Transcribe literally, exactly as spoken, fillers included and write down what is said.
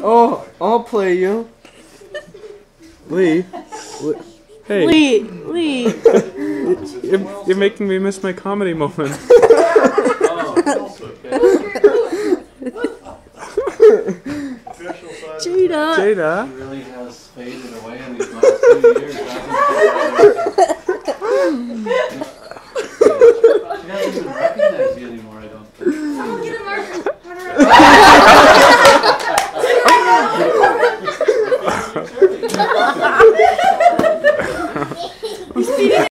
Oh, I'll play you. Lee. Lee. Hey. Lee. Lee. You're, you're making me miss my comedy moment. Jada. Jada. He really has faded away in these last few years.